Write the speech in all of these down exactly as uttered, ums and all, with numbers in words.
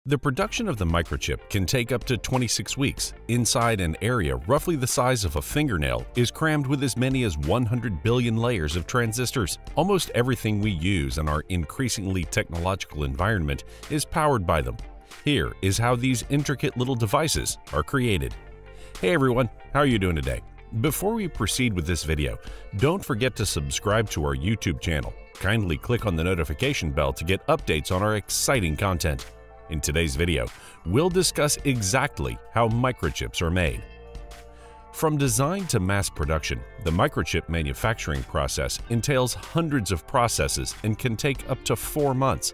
The production of the microchip can take up to twenty-six weeks. Inside an area roughly the size of a fingernail is crammed with as many as one hundred billion layers of transistors. Almost everything we use in our increasingly technological environment is powered by them. Here is how these intricate little devices are created. Hey everyone, how are you doing today? Before we proceed with this video, don't forget to subscribe to our YouTube channel. Kindly click on the notification bell to get updates on our exciting content. In today's video, we'll discuss exactly how microchips are made. From design to mass production, the microchip manufacturing process entails hundreds of processes and can take up to four months.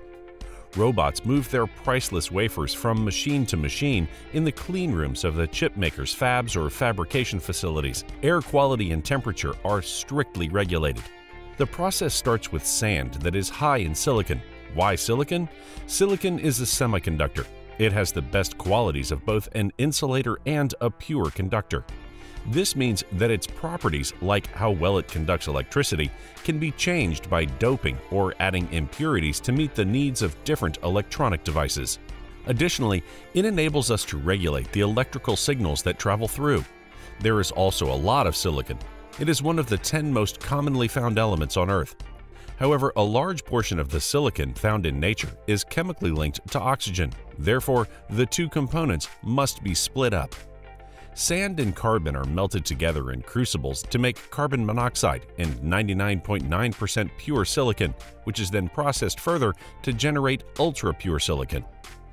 Robots move their priceless wafers from machine to machine in the clean rooms of the chipmakers' fabs or fabrication facilities. Air quality and temperature are strictly regulated. The process starts with sand that is high in silicon. Why silicon? Silicon is a semiconductor. It has the best qualities of both an insulator and a pure conductor. This means that its properties, like how well it conducts electricity, can be changed by doping or adding impurities to meet the needs of different electronic devices. Additionally, it enables us to regulate the electrical signals that travel through. There is also a lot of silicon. It is one of the ten most commonly found elements on Earth. However, a large portion of the silicon found in nature is chemically linked to oxygen. Therefore, the two components must be split up. Sand and carbon are melted together in crucibles to make carbon monoxide and ninety-nine point nine percent pure silicon, which is then processed further to generate ultra-pure silicon.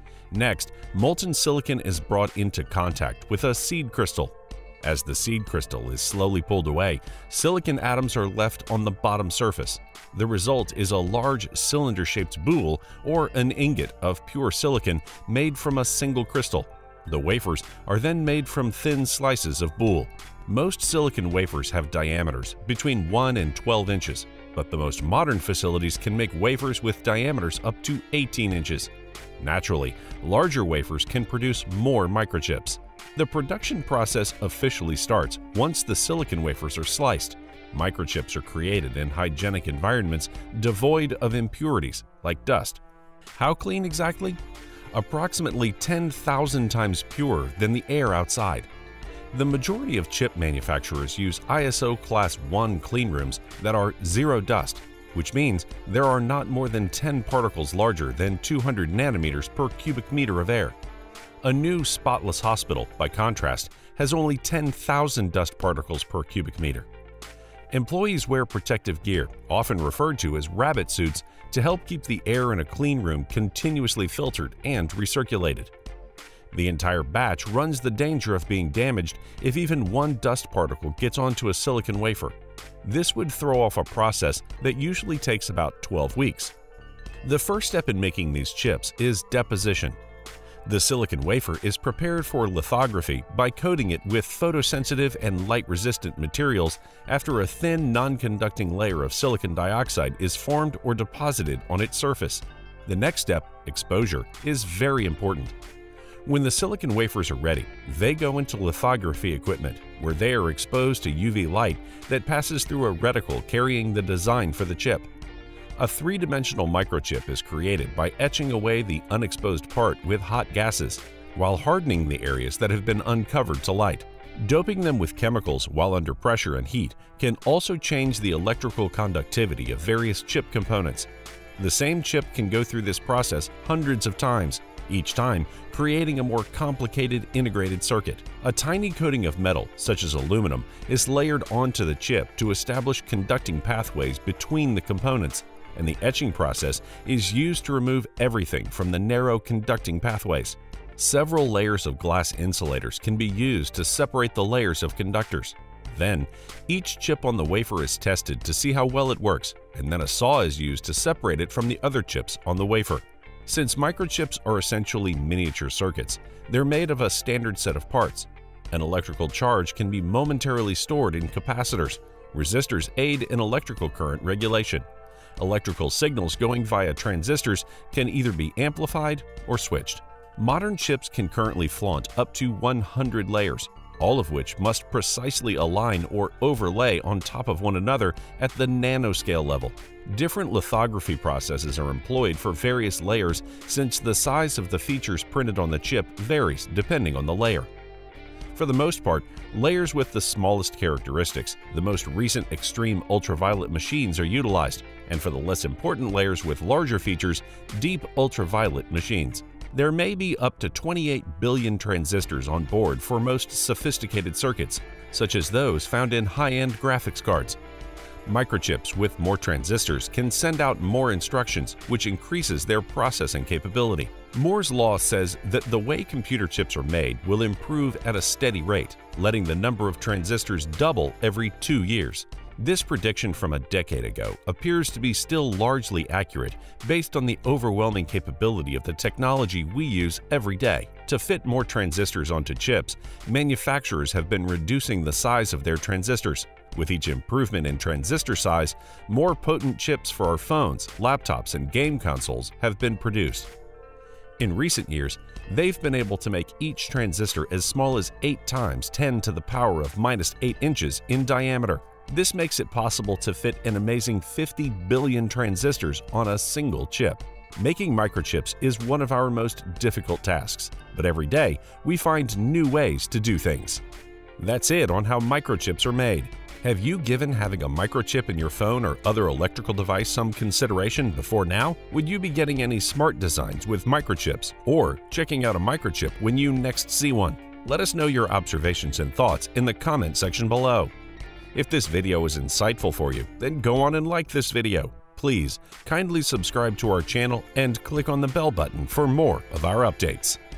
Next, molten silicon is brought into contact with a seed crystal. As the seed crystal is slowly pulled away, silicon atoms are left on the bottom surface. The result is a large cylinder-shaped boule or an ingot of pure silicon made from a single crystal. The wafers are then made from thin slices of boule. Most silicon wafers have diameters between one and twelve inches, but the most modern facilities can make wafers with diameters up to eighteen inches. Naturally, larger wafers can produce more microchips. The production process officially starts once the silicon wafers are sliced. Microchips are created in hygienic environments devoid of impurities like dust. How clean exactly? Approximately ten thousand times purer than the air outside. The majority of chip manufacturers use I S O Class one cleanrooms that are zero dust, which means there are not more than ten particles larger than two hundred nanometers per cubic meter of air. A new spotless hospital, by contrast, has only ten thousand dust particles per cubic meter. Employees wear protective gear, often referred to as rabbit suits, to help keep the air in a clean room continuously filtered and recirculated. The entire batch runs the danger of being damaged if even one dust particle gets onto a silicon wafer. This would throw off a process that usually takes about twelve weeks. The first step in making these chips is deposition. The silicon wafer is prepared for lithography by coating it with photosensitive and light-resistant materials after a thin, non-conducting layer of silicon dioxide is formed or deposited on its surface. The next step, exposure, is very important. When the silicon wafers are ready, they go into lithography equipment, where they are exposed to U V light that passes through a reticle carrying the design for the chip. A three-dimensional microchip is created by etching away the unexposed part with hot gases, while hardening the areas that have been uncovered to light. Doping them with chemicals while under pressure and heat can also change the electrical conductivity of various chip components. The same chip can go through this process hundreds of times, each time creating a more complicated integrated circuit. A tiny coating of metal, such as aluminum, is layered onto the chip to establish conducting pathways between the components, and the etching process is used to remove everything from the narrow conducting pathways. Several layers of glass insulators can be used to separate the layers of conductors. Then, each chip on the wafer is tested to see how well it works, and then a saw is used to separate it from the other chips on the wafer. Since microchips are essentially miniature circuits, they're made of a standard set of parts. An electrical charge can be momentarily stored in capacitors. Resistors aid in electrical current regulation. Electrical signals going via transistors can either be amplified or switched. Modern chips can currently flaunt up to one hundred layers. all of which must precisely align or overlay on top of one another at the nanoscale level. Different lithography processes are employed for various layers since the size of the features printed on the chip varies depending on the layer. For the most part, layers with the smallest characteristics, the most recent extreme ultraviolet machines are utilized, and for the less important layers with larger features, deep ultraviolet machines. There may be up to twenty-eight billion transistors on board for most sophisticated circuits, such as those found in high-end graphics cards. Microchips with more transistors can send out more instructions, which increases their processing capability. Moore's law says that the way computer chips are made will improve at a steady rate, letting the number of transistors double every two years. This prediction from a decade ago appears to be still largely accurate based on the overwhelming capability of the technology we use every day. To fit more transistors onto chips, manufacturers have been reducing the size of their transistors. With each improvement in transistor size, more potent chips for our phones, laptops, and game consoles have been produced. In recent years, they've been able to make each transistor as small as eight times ten to the power of minus eight inches in diameter. This makes it possible to fit an amazing fifty billion transistors on a single chip. Making microchips is one of our most difficult tasks, but every day we find new ways to do things. That's it on how microchips are made. Have you given having a microchip in your phone or other electrical device some consideration before now? Would you be getting any smart designs with microchips or checking out a microchip when you next see one? Let us know your observations and thoughts in the comment section below. If this video was insightful for you, then go on and like this video. Please kindly subscribe to our channel and click on the bell button for more of our updates.